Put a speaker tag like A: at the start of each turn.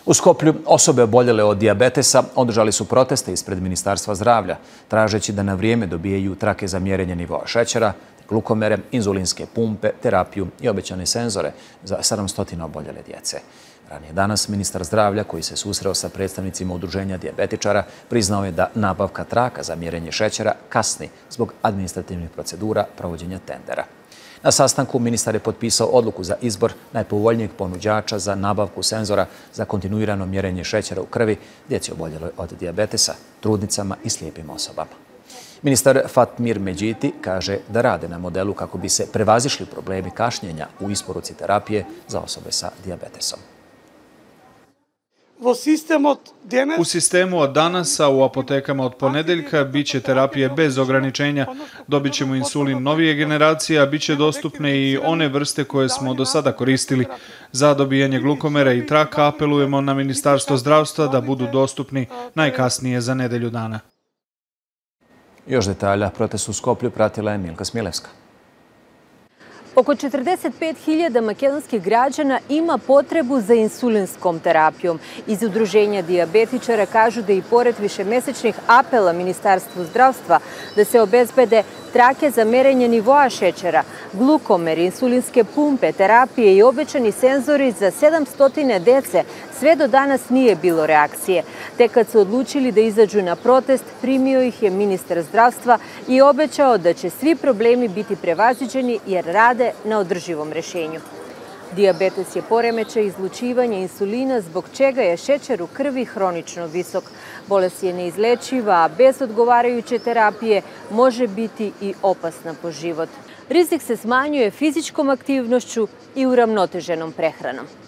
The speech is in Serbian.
A: U Skoplju osobe oboljele od dijabetesa održali su proteste ispred Ministarstva zdravlja, tražeći da na vrijeme dobijaju trake za mjerenje nivoa šećera, glukomere, inzulinske pumpe, terapiju i obećane senzore za 700 oboljele djece. Ranije danas ministar zdravlja, koji se susreo sa predstavnicima udruženja dijabetičara, priznao je da nabavka traka za mjerenje šećera kasni zbog administrativnih procedura provođenja tendera. Na sastanku ministar je potpisao odluku za izbor najpovoljnijeg ponuđača za nabavku senzora za kontinuirano mjerenje šećera u krvi djeci oboljeloj od dijabetesa, trudnicama i slijepim osobama. Ministar Fatmir Medjiti kaže da rade na modelu kako bi se prevazišli problemi kašnjenja u isporuci terapije za osobe sa dijabetesom.
B: U sistemu od danas, a u apotekama od ponedeljka, bit će terapije bez ograničenja. Dobit ćemo insulin novije generacije, a bit će dostupne i one vrste koje smo do sada koristili. Za dobijanje glukomera i traka apelujemo na Ministarstvo zdravstva da budu dostupni najkasnije za nedelju dana.
A: Još detalja, protest u Skoplju pratila je Milka Smilevska.
C: Oko 45.000 makedonskih građana ima potrebu za insulinskom terapijom. Iz udruženja dijabetičara kažu da i pored višemesečnih apela Ministarstvu zdravstva da se obezbede trake za merenje nivoa šećera, glukomer, insulinske pumpe, terapije i obećani senzori za 700 dece, sve do danas nije bilo reakcije. Tek kad su odlučili da izađu na protest, primio ih je ministar zdravstva i obećao da će svi problemi biti prevaziđeni jer rade na održivom rešenju. Dijabetes je poremećaj izlučivanja insulina, zbog čega je šećer u krvi hronično visok. Bolest je neizlečiva, a bez odgovarajuće terapije može biti i opasna po život. Rizik se smanjuje fizičkom aktivnošću i uravnoteženom prehranom.